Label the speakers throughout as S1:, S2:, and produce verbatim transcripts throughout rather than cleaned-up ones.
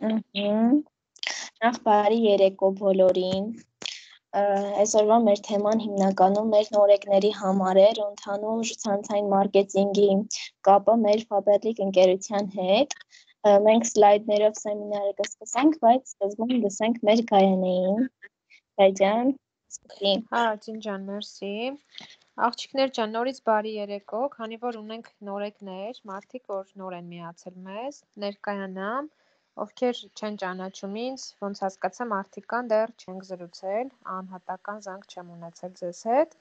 S1: Ըհը։ Նախ բարի երեկո բոլորին։ Ա, Այսօրվա մեր թեման հիմնականում մեր նորեկների համար էր ու ընդհանուր ցանցային մարքեթինգի կապը մեր Faberlic ընկերության հետ։ Ա, Մենք սլայդներով սեմինարը կսկսենք, բայց սկզբում լսենք մեր Գայանեին։ Գայ ջան, սկսի։
S2: Հա, Ջինջան, մերսի։ Աղջիկներ ջան, նորից բարի երեկո, քանի որ ունենք նորեկներ, մարդիկ, որ նոր են միացել մեզ, ներկայանամ, ովքեր չեն ճանաչում ինձ, ոնց հասկացա մարդիկ կան, դեռ չենք զրուցել, անհատական զանգ չեմ ունեցել ձեզ հետ։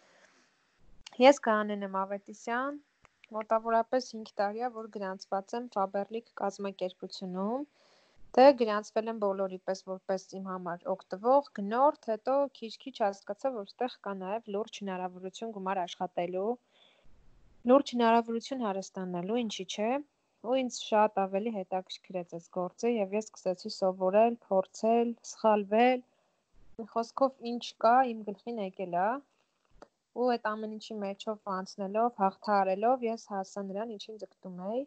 S2: Ես Գայանեն եմ Ավետիսյան, մոտավորապես հինգ տարի է, որ գրանցված եմ Faberlic կազմակերպությունում, դե գրանցվել եմ բոլորի պես որպես իմ համար օգտվող, գնորդ, հետո քիչ-քիչ հասկացա, որ ստեղ կա նաև լուրջ հնարավորություն գումար աշխատելու, լուրջ հնարավորություն հարստանալու, ինչի՞ չէ, ու ինձ շատ ավելի հետաքրքրեց այս գործը եւ ես սկսեցի սովորել, փորձել, սխալվել, խոսքով ինչ կա, իմ գլխին եկել է, ու այդ ամեն ինչի մեջով անցնելով, հաղթահարելով ես հասա նրան, ինչին ձգտում էի,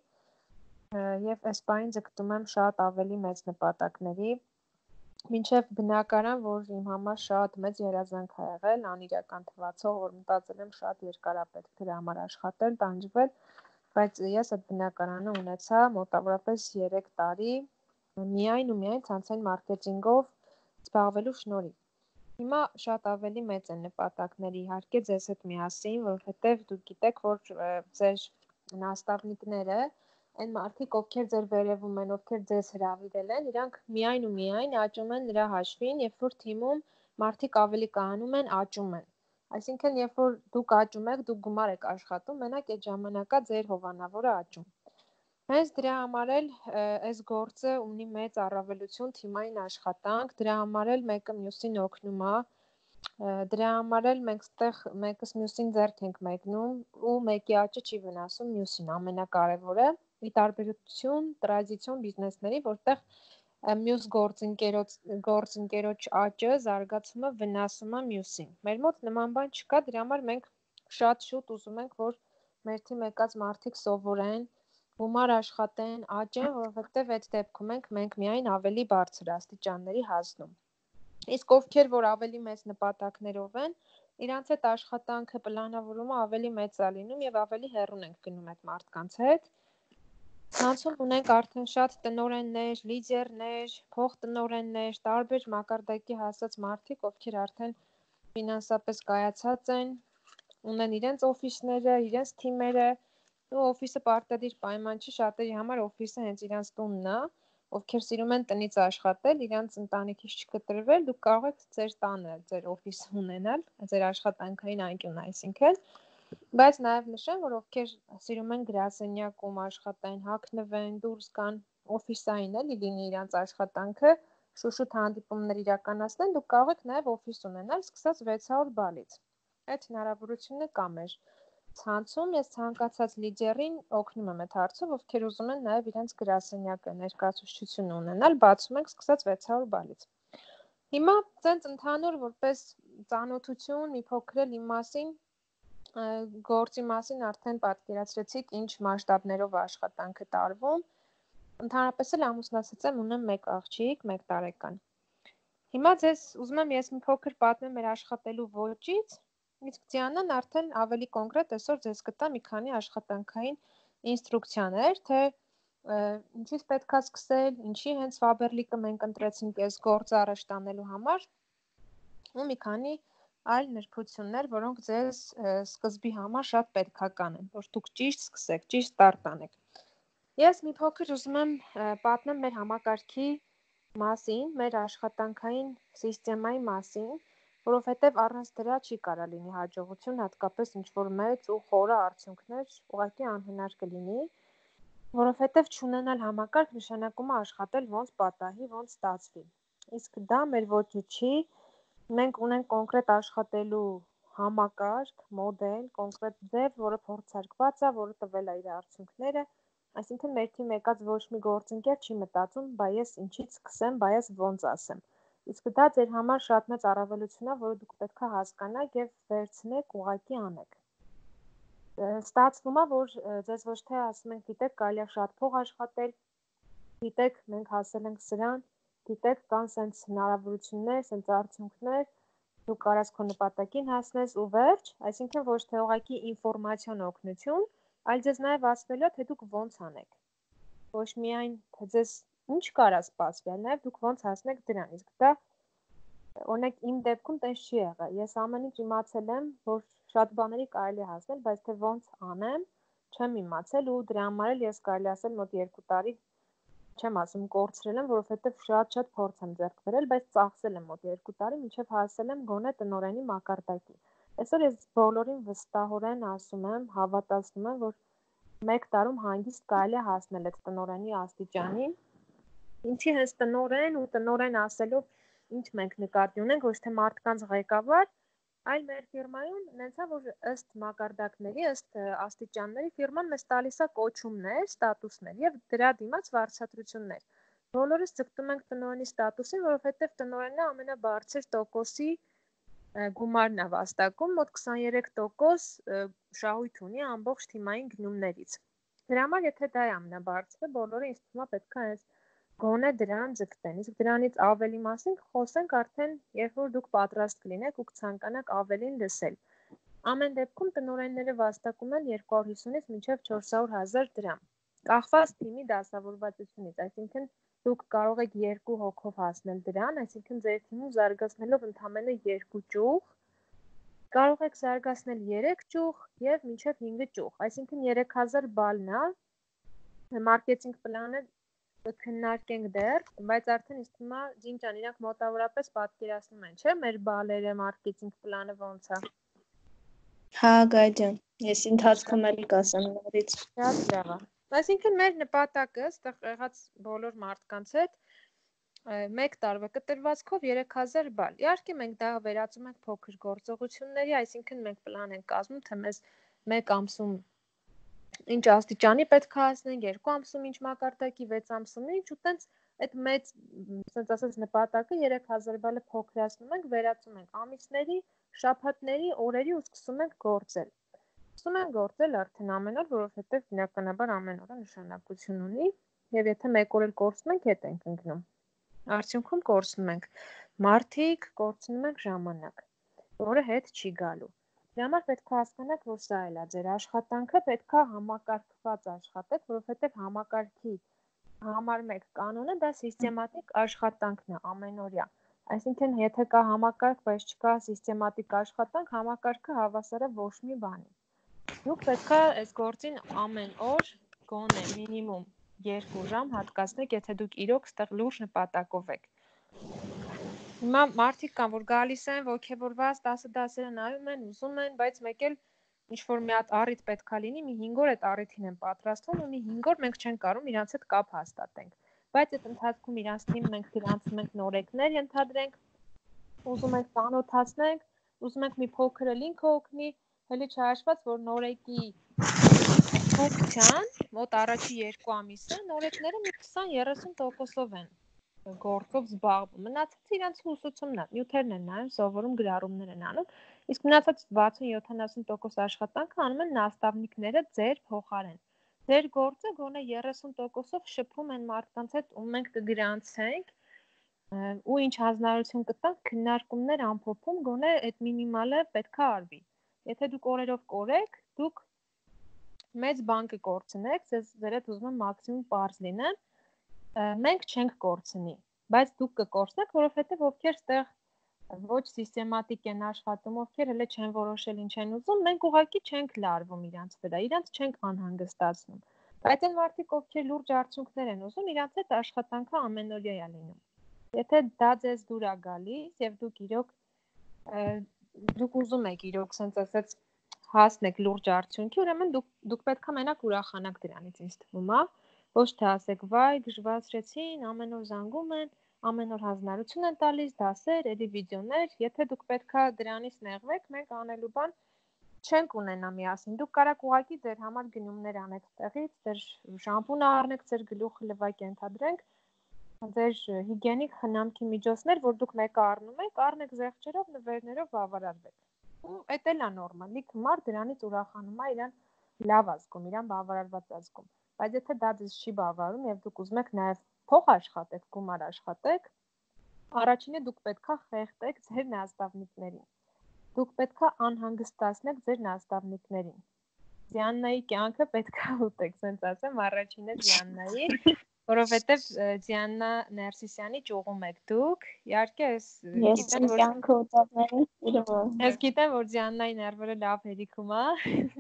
S2: եւ այս պահին ձգտում եմ շատ ավելի մեծ նպատակների, մինչև բնակարան, որ իմ համար շատ մեծ երազանք ա եղել, անիրական թվացող, որ մտածել եմ շատ երկար ա պետք դրա համար աշխատել, տանջվել, բայց ես այդ բնակարանը ունեցա մոտավորապես երեք տարի, միայն ու միայն ցանցային մարքեթինգով զբաղվելու շնորհիվ։ Հիմա շատ ավելի մեծ են նպատակները, իհարկե ձեզ հետ միասին, որովհետև դուք գիտեք, որ ձեր նաստավնիկները, այն մարդիկ, ովքեր ձեր վերևում են, ովքեր ձեզ հրավիրել են, իրանք միայն ու միայն աճում են նրա հաշվին, երբ որ թիմում մարդիկ ավելի կայանում են, աճում են։ Այսինքն, երբ որ դուք աճում եք, դուք գումար եք աշխատում, մենակ այդ ժամանակա ձեր հովանավորը աճում։ Հենց դրա համար էլ այս գործը ունի մեծ առավելություն թիմային աշխատանք, դրա համար էլ մեկը մյուսին օգնում է, դրա համար էլ մենք ստեղ մեկս մյուսին ձեռք ենք մեկնում ու մեկի աճը չի վնասում մյուսին, ամենակարևորը, ի տարբերություն տրադիցիոն բիզնեսների, որտեղ մյուս գործընկերոջ գործընկերոջ աճը, զարգացումը վնասում է մյուսին։ Մեր մոտ նման բան չկա, դրա համար մենք շատ շուտ ուզում ենք, որ մեր թիմ եկած մարդիկ սովորեն, գումար աշխատեն, աճեն, որովհետև այդ դեպքում ենք մենք միայն ավելի բարձր աստիճանների հասնում։ Իսկ ովքեր որ ավելի մեծ նպատակներով են, իրանց այդ աշխատանքը, պլանավորումը ավելի մեծ է լինում եւ ավելի հեռուն ենք գնում այդ մարդկանց հետ։ Ցանցում ունենք արդեն շատ տնօրեններ, լիդերներ, փոխտնօրեններ, տարբեր մակարդակի հասած մարդիկ, ովքեր արդեն ֆինանսապես կայացած են, ունեն իրենց օֆիսները, իրենց թիմերը, ու օֆիսը պարտադիր պայման չի, շատերի համար օֆիսը հենց իրանց տունն է, ովքեր սիրում են տնից աշխատել, իրանց ընտանիքից չկտրվել, դուք կարող եք ձեր տանը ձեր օֆիսը ունենալ, ձեր աշխատանքային անկյուն, այսինքն, բայց նաև նշեմ, որ ովքեր սիրում են գրասենյակում աշխատեն, հագնվեն, դուրս գան, օֆիսային էլի լինի իրանց աշխատանքը, շուշուտ հանդիպումներ իրականացնեն, դուք կարող եք նաև օֆիս ունենալ, սկսած վեց հարյուր բալից։ Այդ հնարավորությունը կա մեր ցանցում, ես ցանկացած լիդերին օգնում եմ այդ հարցով, ովքեր ուզում են նաև իրենց գրասենյակը ներկայացուցչություն ունենալ, բացում ենք սկսած վեց հարյուր բալից։ Հիմա ցենց ընդհանուր որպես ծանոթություն մի փոքր էլ իմ մասին, գործի մասին արդեն պատկերացրեցիք ինչ մասշտաբներով աշխատանքը տարվում։ Ընդհանրապես էլ ամուսնացած եմ, ունեմ մեկ աղջիկ, մեկ տարեկան։ Հիմա ձեզ ուզում եմ ես մի փոքր պատմեմ մեր աշխատելու ոճից, իսկ Դիանան արդեն ավելի կոնկրետ այսօր ձեզ կտա մի քանի աշխատանքային ինստրուկցիաներ, թե ինչից պետք է սկսել, ինչի հենց Faberlic-ը մենք ընտրեցինք այս գործը առաջ տանելու համար, ու մի քանի այլ նրբություններ, որոնք ձեզ սկզբի համար շատ պետքական են, որ դուք ճիշտ սկսեք, ճիշտ ստարտ անեք։ Ես մի փոքր ուզում եմ պատմեմ մեր համակարգի մասին, մեր աշխատանքային սիստեմայի մասին, որովհետև առանց դրա չի կարա լինի հաջողություն, հատկապես ինչ-որ մեծ ու խորը արդյունքներ ուղղակի անհնար կլինի, որովհետև չունենալ համակարգ նշանակում է աշխատել ոնց պատահի, ոնց ստացվի։ Իսկ դա մեր ոճի չի, մենք ունենք կոնկրետ աշխատելու համակարգ, մոդել, կոնկրետ ձև, որը փորձարկված է, որը տվել է իր արդյունքները, այսինքն մեր թիմ եկած ոչ մի գործընկեր չի մտածում, բա ես ինչից սկսեմ, բա ես ոնց ասեմ։ Իսկ դա ձեր համար շատ մեծ առավելություն է, որը դուք պետք է հասկանաք եւ վերցնեք, ուղղակի անեք։ Ստացվում է, որ ձեզ ոչ թե ասում ենք, գիտեք, կարելի է շատ փող աշխատել, գիտեք, մենք հասել ենք սրան, գիտեք, կան սենց հնարավորություններ, սենց արդյունքներ, դու կարաս քո նպատակին հասնես ու վերջ, այսինքն ոչ թե ուղղակի ինֆորմացիոն օգնություն, այլ ձեզ նաև ասվելու է, թե դուք ոնց անեք։ Ոչ միայն թե ձեզ ինչ կարա սպասվի, այլ նաև դուք ոնց հասնեք դրան։ Իսկ դա օրինակ իմ դեպքում տես չի եղել։ Ես ամեն ինչ իմացել եմ, որ շատ բաների կարելի է հասնել, բայց թե ոնց անեմ, չեմ իմացել ու դրա համար էլ ես կարելի ասել մոտ երկու տարի չեմ ասում կորցրել եմ, որովհետև շատ-շատ փորձ եմ ձեռք բերել, բայց ծախսել եմ մոտ երկու տարի, մինչև հասել եմ գոնե տնօրենի մակարդակի։ Այսօր ես բոլորին վստահորեն ասում եմ, հավատացնում եմ, որ մեկ տարում հանգիստ կարելի է հասնել այդ տնօրենի աստիճանին։ Ինչի հենց տնօրեն ու տնօրեն ասելով ինչ մենք նկատի ունենք, ոչ թե մարդկանց ղեկավար, այլ մեր ֆիրմայում նենցա որ ըստ մակարդակների, ըստ աստիճանների ֆիրման մեզ տալիս է կոչումներ, ստատուսներ եւ դրա դիմաց վարձատրություններ։ Բոլորս ձգտում ենք տնօրենի ստատուսին, որովհետեւ տնօրենը ամենաբարձր տոկոսի գումարն է վաստակում, մոտ քսաներեք տոկոս շահույթ ունի ամբողջ թիմային գնումներից։ Դրա համար եթե դա է ամենաբարձրը, բոլորը ինձ թվում է պետք է այս գոնե դրան ձգտեն, իսկ դրանից ավելի մասին խոսենք արդեն, երբ որ դուք պատրաստ կլինեք ու կցանկանաք ավելին լսել։ Ամեն դեպքում տնօրենները վաստակում են երկու հարյուր հիսունից մինչև չորս հարյուր հազար դրամ։ Կախված թիմի դասավորվածությունից, այսինքն դուք կարող եք երկու հոգով հասնել դրան, այսինքն ձեր թիմում զարգացնելով ընդամենը երկու ճյուղ, կարող եք զարգացնել երեք ճյուղ եւ մինչև հինգ ճյուղ, այսինքն երեք հազար բալն է։ Մարքեթինգ պլանը քննարկենք դեռ, բայց արդեն ինձ թվում է ջինջան իրանք մոտավորապես պատկերացնում են, չէ՞, մեր բալերը, մարքեթինգ պլանը ոնց է։
S1: Հա, Գայջան, ես ընթացքում էլ կասեմ նորից։
S2: Շատ լավ է։ Այսինքն մեր նպատակը ստեղ եղած բոլոր մարդկանց հետ մեկ տարվա կտրվածքով երեք հազար բալ։ Իհարկե մենք դա վերածում ենք փոքր գործողությունների, այսինքն մենք պլան ենք կազմում, թե մեզ մեկ ամսում ինչ աստիճանի պետք է հասնենք, երկու ամսում ինչ մակարդակի, վեց ամսում ինչ, ու տենց այդ մեծ, ասած ասած նպատակը երեք հազար բալը փոքրացնում ենք, վերածում ենք ամիսների, շաբաթների, օրերի ու սկսում ենք գործել։ Սկսում ենք գործել արդեն ամեն օր, որովհետև բնականաբար ամեն օրը նշանակություն ունի, եւ եթե մեկ օր էլ կորցնում ենք, հետ ենք ընկնում։ Արդյունքում կորցնում ենք մարդիկ, կորցնում ենք ժամանակ, որը հետ չի գալու։ Դրա համար պետք է հասկանաք, որ սա էլ է ձեր աշխատանքը, պետք է համակարգված աշխատեք, որովհետև համակարգի համար մեկ կանոնը դա սիստեմատիկ աշխատանքն է ամենօրյա։ Այսինքն, եթե կա համակարգ, բայց չկա սիստեմատիկ աշխատանք, համակարգը հավասար է ոչ մի բանի։ Դուք պետք է այս գործին ամեն օր գոնե մինիմում երկու ժամ հատկացնեք, եթե դուք իրոք ստեղ լուրջ նպատակով եք։ Հիմա մարդիկ կան, որ գալիս են, ոգևորված, տասը դասերը նայում են, ուզում են, բայց մեկ էլ ինչ-որ մի հատ առիթ պետքա լինի, մի հինգ օր այդ առիթին են պատրաստվում ու մի հինգ օր մենք չենք կարող իրանց հետ կապ հաստատենք։ Բայց այդ ընթացքում իրանց թիմ մենք գրանցում ենք նորեկներ, ենթադրենք, ուզում ենք ծանոթացնենք, ուզում ենք մի փոքր լինք օգնի, հələ չհաշված, որ նորեկի ֆունկցիան մոտ առաջի երկու ամիսը նորեկները մի քսան երեսուն տոկոսով են գործով զբաղվում։ Մնացածը իրանց ուսուցումն է, նյութերն են նայում, սովորում, գրառումներ են անում, իսկ մնացած վաթսուն յոթանասուն տոկոս աշխատանքը անում են նաստավնիկները ձեր փոխարեն։ Ձեր գործը գոնե երեսուն տոկոսով շփում են մարդկանց հետ, ում մենք կգրանցենք, ու ինչ հանձնարարություն կտանք, քննարկումներ ամփոփում, գոնե այդ մինիմալը պետք է արվի։ Եթե դուք օրերով կորեք, դուք մեծ բան կկորցնեք, ձեր հետ ուզում եմ մաքսիմում պարզ լինեմ, մենք չենք կորցնի, բայց դուք կկորցնեք, որովհետև ովքեր ստեղ ոչ սիստեմատիկ են աշխատում, ովքեր հələ չեն որոշել ինչ են ուզում, մենք ուղղակի չենք լարվում իրանց վրա, իրանց չենք անհանգստացնում։ Բայց այն մարդիկ, ովքեր լուրջ արդյունքներ են ուզում, իրանց հետ աշխատանքը ամենօրյա է լինում։ Եթե դա ձեզ դուր է գալիս եւ դուք իրոք դուք ուզում եք իրոք sense ասած հասնեք լուրջ արդյունքի, ուրեմն դուք դուք պետք է մենակ ուրախանաք դրանից, ինձ թվում է, ոչ թե ասեք վայ, գժվացրեցին, ամեն օր զանգում են, ամեն օր հանձնարարություն են տալիս, դասեր, էլի վիդեոներ, եթե դուք պետք է դրանից նեղվեք, մենք անելու բան չենք ունենա միասին։ Դուք կարաք ուղղակի ձեր համար գնումներ անեք տեղից, ձեր շամպուն առնեք, ձեր գլուխը լվակ ենթադրենք, ձեր հիգիենիկ խնամքի միջոցներ, որ դուք մեկը առնում եք, առնեք զեղչերով, նվերներով բավարարվեք։ Ու էդ էլ է նորմալ, լիքը մարդ դրանից ուրախանում է, իրան լավ ազգում, իրան բավարարված ազգում։ Բայց եթե դա ձեզ չի բավարարում եւ դուք ուզում եք նաեւ փող աշխատեք, գումար աշխատեք, առաջինը դուք պետքա խեղդեք ձեր նաստավնիկներին։ Դուք պետքա անհանգստացնեք ձեր նաստավնիկներին։ Դիանայի կյանքը պետքա ուտեք, ասենց ասեմ, առաջինը Դիանայի, որովհետև Դիանա Ներսիսյանի ճյուղում եք դուք։ Իհարկե, ես
S1: գիտեմ, որ կյանքը ուտածների սիրում։
S2: Ես գիտեմ, որ Դիանայի ներվերը լավ հերիքում է։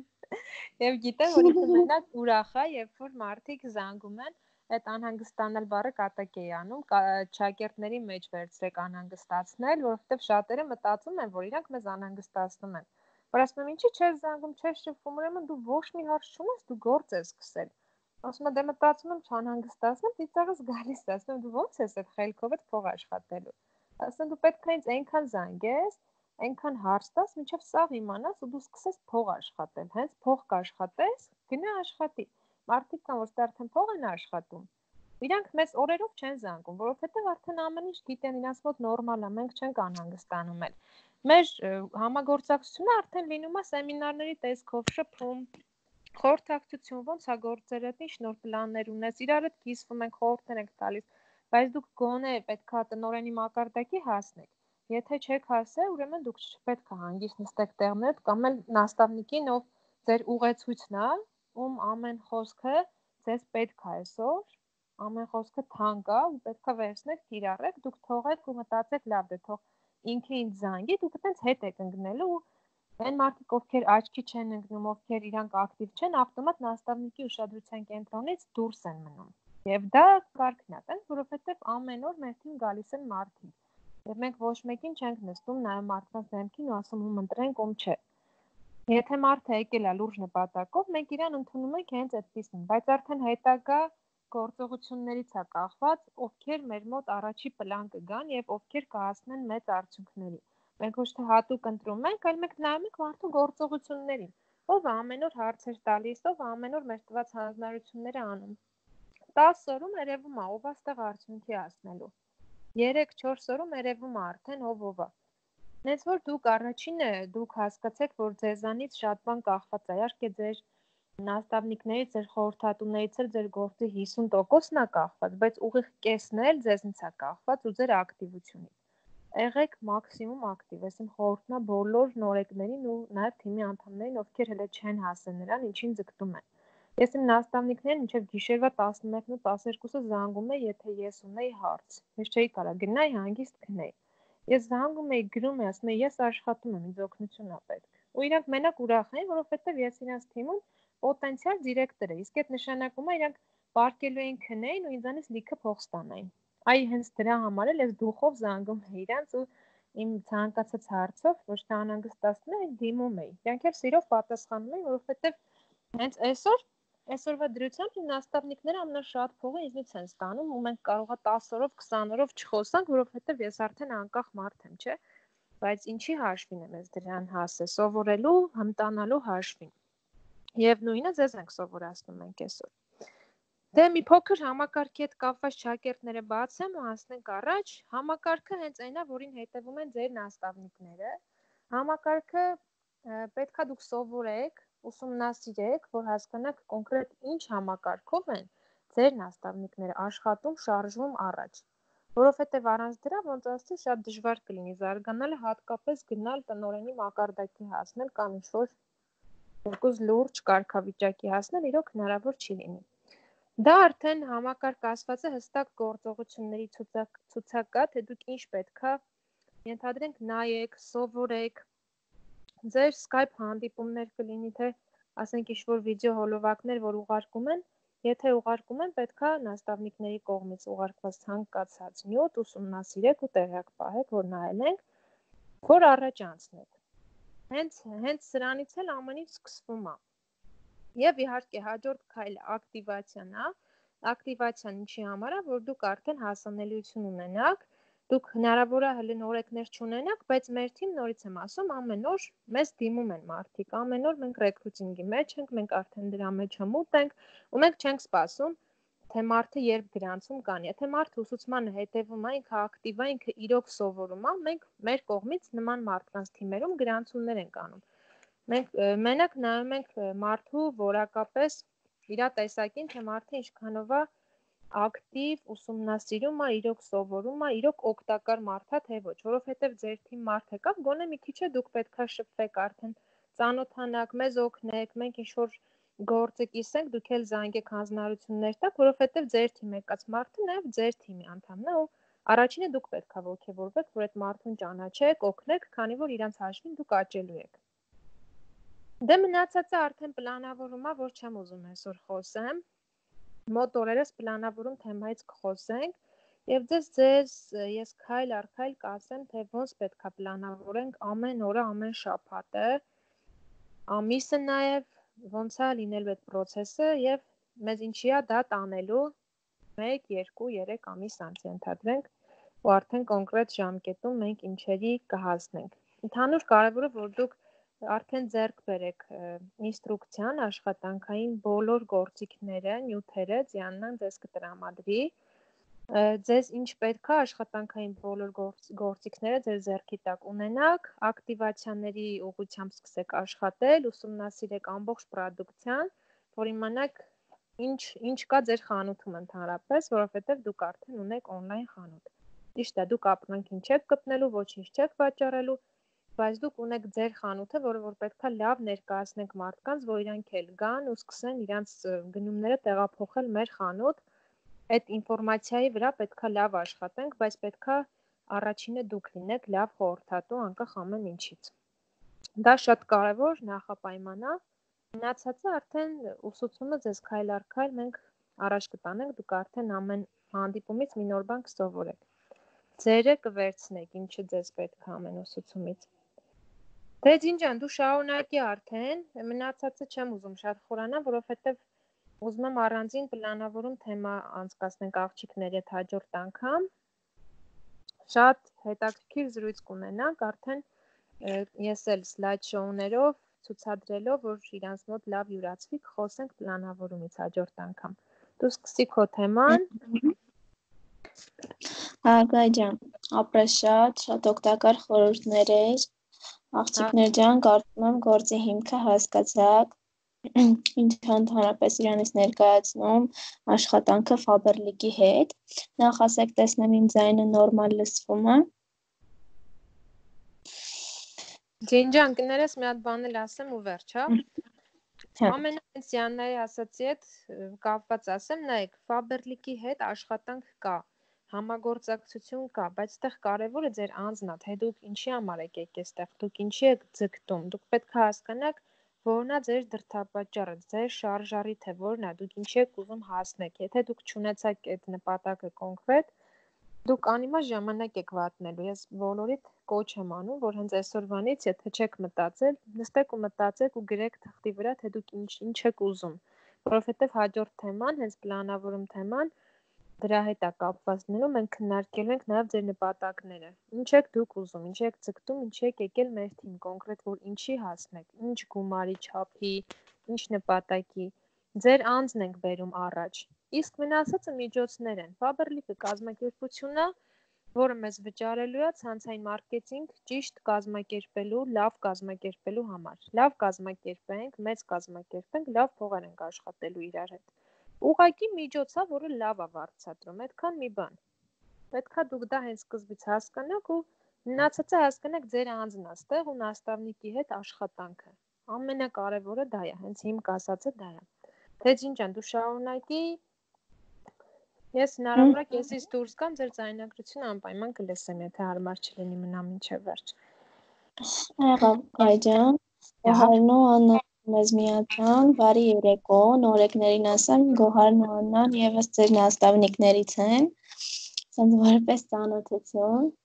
S2: Եվ գիտեմ, որ ինքը մենակ ուրախ է, երբ որ մարդիկ զանգում են, այդ անհանգստանալ բառը կատակ է անում, ճակերտների մեջ վերցրեք անհանգստացնել, որովհետև շատերը մտածում են, որ իրանք մեզ անհանգստացնում են։ Որ ասում եմ, ինչի չես զանգում, չես շփվում, ուրեմն դու ոչ մի հարց չունես, դու գործ ես սկսել։ Ասում եմ, դե մտածում եմ չանհանգստացնեմ, ծիծաղս գալիս է, ասում եմ, դու ո՞նց ես այդ խելքովդ փող աշխատելու։ Ասում եմ, դու պետք է ինձ այնքան զանգես, այնքան հարց տաս, մինչև սաղ իմանաս ու դու սկսես փող աշխատել։ Հենց փող կաշխատես, գնա աշխատի։ Մարդիկ կան, որ արդեն փող են աշխատում։ Իրանք մեզ օրերով չեն զանգում, որովհետև արդեն ամեն ինչ գիտեն, իրանց մոտ նորմալ է, մենք չենք անհանգստանում էլ։ Մեր համագործակցությունը արդեն լինում է սեմինարների տեսքով, շփում, խորհրդակցություն, ոնց է գործերը, ինչ նոր պլաններ ունես, իրար հետ կիսվում ենք, խորհուրդներ ենք տալիս, բայց դուք գոնե պետքա տնօրենի մակարդակի հասնեք։ Եթե չեք հասել, ուրեմն դուք չպետք է հանգիստ նստեք տեղներդ կամ էլ նաստավնիկին, ով ձեր ուղեցույցն է, ում ամեն խոսքը ձեզ պետք է այսօր, ամեն խոսքը թանկ է ու պետք է վերցնեք, կիրառեք, դուք թողեք ու մտածեք լավ դե թող ինքը ինձ զանգի, դուք այտենց հետ եք ընկնելու ու այն մարդիկ, ովքեր աչքի չեն ընկնում, ովքեր իրանք ակտիվ չեն, ավտոմատ նաստավնիկի ուշադրության կենտրոնից դուրս են մնում։ Եվ դա կարգն է, որովհետև ամեն օր մեր թիմ գալիս են մարդիկ։ Եվ մենք ոչ մեկին չենք նստում նայում մարդկանց դեմքին ու ասում ում ընտրենք, ում չէ։ Եթե մարդը եկել է լուրջ նպատակով, մենք իրան ընդունում ենք հենց այդպիսին, բայց արդեն հետագա գործողություններից է կախված, ովքեր մեր մոտ առաջի պլան կգան եւ ովքեր կհասնեն մեծ արդյունքների։ Մենք ոչ թե հատուկ ընտրում ենք, այլ մենք նայում ենք մարդու գործողություններին, ով ամեն օր հարցեր տալիս, ով ամեն օր մեր տված հանձնարարությունները անում։ տասը օրում երևում է ով է ստեղ արդյունքի հասնելու։ երեք-չորս օրում երևում է արդեն ով ով է։ Նենց որ դուք առաջինը դուք հասկացեք, որ ձեզանից շատ բան կախված է, իհարկե ձեր նաստավնիկներից, ձեր խորհրդատուներից էլ ձեր գործի հիսուն տոկոսն է կախված, բայց ուղիղ կեսն էլ ձեզնից է կախված ու ձեր ակտիվությունից։ Եղեք մաքսիմում ակտիվ, այսինքն խորհուրդն է բոլոր նորեկներին ու նաև թիմի անդամներին, ովքեր հենց չեն հասել նրան, ինչին ձգտում են։ Ես իմ նաստավնիկներին մինչև գիշերվա տասնմեկն ու տասներկուսը զանգում էի, եթե ես ունեի հարց։ Ես չէի կարող գնայի հանգիստ քնեի։ Ես զանգում էի, գրում էի, ասում էի, ես աշխատում եմ, ինձ օգնություն ա պետք։ Ու իրանք մենակ ուրախ էին, որովհետև ես իրանց թիմում պոտենցիալ դիրեկտոր էի։ Իսկ այդ նշանակում է իրանք պարկելու էին քնեին ու ինձանից լիքը փող ստանային։ Այ հենց դրա համար էլ ես դուխով զանգում էի իրանց ու իմ ցանկացած հարցով ոչ թե անհանգստացնում էի, դիմում էի։ Իրանք էլ սիրով պատասխանում էին, որովհետև հենց այսօր Այսօրվա դրությամբ իմ նաստավնիկները ամենաշատ փողը ինձնից են ստանում ու մենք կարող է տասը օրով, քսան օրով չխոսանք, որովհետև ես արդեն անկախ մարդ եմ, չէ՞։ Բայց ինչի հաշվին եմ ես դրան հասել, սովորելու, հմտանալու հաշվին։ Եվ նույնը ձեզ ենք սովորացնում մենք այսօր։ Դե մի փոքր համակարգի հետ կապված ճակերտները բացեմ ու հասնենք առաջ։ Համակարգը հենց այն է, որին հետևում են ձեր նաստավնիկները։ Համակարգը պետքա դուք սովորեք, ուսումնասիրեք, որ հասկանաք կոնկրետ ինչ համակարգով են ձեր նաստավնիկները աշխատում, շարժվում առաջ։ Որովհետև առանց դրա ոնց ասեցի, շատ դժվար կլինի զարգանալը, հատկապես գնալ տնօրենի մակարդակի հասնել կամ ինչ-որ երկուս լուրջ կարգավիճակի հասնել, իրոք հնարավոր չի լինի։ Դա արդեն համակարգ ասվածը հստակ գործողությունների ցուցակ կա, թե դուք ինչ պետքա ենթադրենք նայեք, սովորեք, ձեր Skype հանդիպումներ կլինի, թե ասենք ինչ-որ վիդեո հոլովակներ, որ ուղարկում են, եթե ուղարկում են, պետքա նաստավնիկների կողմից ուղարկված ցանկացած նյութ ուսումնասիրեք ու տեղյակ պահեք, որ նայել ենք, որ առաջ անցնեք։ Հենց հենց սրանից էլ ամեն ինչ սկսվում է։ Եվ իհարկե հաջորդ քայլը ակտիվացիան է։ Ակտիվացիան ինչի համար է, որ դուք արդեն հասանելիություն ունենաք, դուք հնարավոր է հələ նորեկներ չունենաք, բայց մեր թիմ նորից եմ ասում, ամեն օր մեզ դիմում են մարդիկ, ամեն օր մենք ռեկրուտինգի մեջ ենք, մենք արդեն դրա մեջ հմուտ ենք, ու մենք չենք սպասում, թե մարդը երբ գրանցում կան։ Եթե մարդը ուսուցմանը հետևում է, ինքը ակտիվ է, ինքը իրոք սովորում է, մենք մեր կողմից նման մարդկանց թիմերում գրանցումներ ենք անում։ Մենք մենակ նայում ենք մարդու որակապես իր տեսակին, թե մարդը ինչքանով է ակտիվ ուսումնասիրում է, իրոք սովորում է, իրոք օգտակար մարդ է, թե ոչ, որովհետև ձեր թիմ մարդ եկավ, գոնե մի քիչ է դուք պետքա շփվեք արդեն, ծանոթանաք, մեզ օգնեք, մենք ինչ-որ գործը կիսենք, դուք էլ զանգեք հանձնարարություններ տաք, որովհետև ձեր թիմ եկած մարդը նաև ձեր թիմի անդամն է ու առաջինը դուք պետքա ոգևորվեք, որ այդ մարդուն ճանաչեք, օգնեք, քանի որ իրանց հաշվին դուք աճելու եք։ Դե մնացածը արդեն պլանավորում է, որ չեմ ուզում այսօր խոսեմ։ Մոտ օրերս պլանավորում թեմայից կխոսենք եւ ձեզ ձեզ ես քայլ առ քայլ կասեմ, թե ոնց պետքա պլանավորենք ամեն օրը, ամեն շաբաթը, ամիսը նաեւ ոնց է լինելու այդ process-ը եւ մեզ ինչի է դա տանելու մեկ, երկու, երեք ամիս անց ենթադրենք ու արդեն կոնկրետ ժամկետում մենք ինչերի կհասնենք։ Ընդհանուր կարևորը որ դուք արդեն ձեռք բերեք ինստրուկցիան, աշխատանքային բոլոր գործիքները, նյութերը, Ձիաննան ձեզ կտրամադրի։ Ձեզ ինչ պետք է աշխատանքային բոլոր գործիքները ձեր ձեռքի տակ ունենաք, ակտիվացիաների ուղղությամբ սկսեք աշխատել, ուսումնասիրեք ամբողջ պրոդուկցիան, որ իմանաք ինչ ինչ կա ձեր խանութում ընդհանրապես, որովհետև դուք արդեն ունեք on-line խանութ։ Ճիշտ է, դուք ապրանքին չեք կպնելու, ոչինչ չեք վաճառելու, բայց դուք ունեք ձեր խանութը, որը որ պետքա լավ ներկայացնենք մարդկանց, որ իրանք էլ գան ու սկսեն իրանց գնումները տեղափոխել մեր խանութ։ Այդ ինֆորմացիայի վրա պետքա լավ աշխատենք, բայց պետքա առաջինը դուք լինեք լավ խորհրդատու անկախ ամեն ինչից։ Դա շատ կարևոր նախապայման է։ Մնացածը արդեն ուսուցումը ձեզ քայլ առ քայլ մենք առաջ կտանենք, դուք արդեն ամեն հանդիպումից մի նոր բան կսովորեք։ Ձերը կվերցնեք, ինչը ձեզ պետք է ամեն ուսուցումից։ Դե Ջինջան, դու շարունակի արդեն, մնացածը չեմ ուզում շատ խորանալ, որովհետև ուզում եմ առանձին պլանավորում թեմա անցկացնենք աղջիկների հետ հաջորդ անգամ։ Շատ հետաքրքիր զրույց կունենանք, արդեն ես էլ սլայդ շոուներով ցուցադրելով, որ իրանց մոտ լավ յուրացվի, կխոսենք պլանավորումից հաջորդ անգամ։ Դու սկսի քո թեման։
S1: Արգայ ջան, ապրես շատ, շատ օգտակար խորհուրդներ էր։ Աղջիկներ ջան, կարծում եմ գործի հիմքը հասկացաք, ինչ ընդհանրապես իրանից ներկայացնում աշխատանքը Faberlic-ի հետ։ Նախ ասեք տեսնեմ իմ ձայնը նորմալ լսվում է։
S2: Ջինջան, կներես մի հատ բան էլ ասեմ ու վերջ, հա։ Ամենայն Ձիաննայի ասացի հետ կապված ասեմ, նայեք, Faberlic-ի հետ աշխատանք կա, համագործակցություն կա, բայց այդտեղ կարևորը ձեր անձն է, թե դուք ինչի համար եկեք այստեղ, դուք ինչի եք ձգտում, դուք պետք է հասկանաք, որն է ձեր դրդապատճառը, ձեր շարժառիթը, որն է, դուք ինչի եք ուզում հասնեք։ Եթե դուք չունեցաք այդ նպատակը կոնկրետ, դուք անիմաստ ժամանակ եք վատնելու։ Ես բոլորիդ կոչ եմ անում, որ հենց այսօրվանից, եթե չեք մտածել, նստեք ու մտածեք ու գրեք թղթի վրա, թե դուք ինչ ինչ եք ուզում, որովհետև հաջորդ թեման, հենց պլանավորում թեման դրա հետ է կապված լինելու, մենք քննարկելու ենք նաև ձեր նպատակները։ Ինչ եք դուք ուզում, ինչ եք ձգտում, ինչ եք եկել մեր թիմ, կոնկրետ որ ինչի հասնեք, ինչ գումարի չափի, ինչ նպատակի։ Ձեր անձն ենք բերում առաջ։ Իսկ մնացածը միջոցներ են։ Faberlic-ը կազմակերպություն է, որը մեզ վճարելու է ցանցային մարքեթինգ ճիշտ կազմակերպելու, լավ կազմակերպելու համար։ Լավ կազմակերպենք, մեծ կազմակերպենք, լավ փողեր ենք աշխատելու իրար հետ։ Ուղղակի միջոց է, որը լավ է վարձատրում, այդքան մի բան։ Պետքա դուք դա հենց սկզբից հասկանաք ու մնացածը հասկանաք ձեր անձն է, ստեղ ու նաստավնիկի հետ աշխատանքը։ Ամենակարևորը դա է, հենց հիմք ասածը դա է։ Թե Ջինջան, դու շարունակի։ Ես հնարավոր է կեսից դուրս գամ, ձեր ձայնագրությունը անպայման կլսեմ, եթե հարմար չլինի մնամ մինչև վերջ։
S1: Եղավ, Գայ ջան, Գոհարն ու Աննան մեզ միացան, բարի երեկո, նորեկներին ասեմ, Գոհարն ու Աննան ևս ձեր նաստավնիկներից են, ասենց որպես ծանոթություն։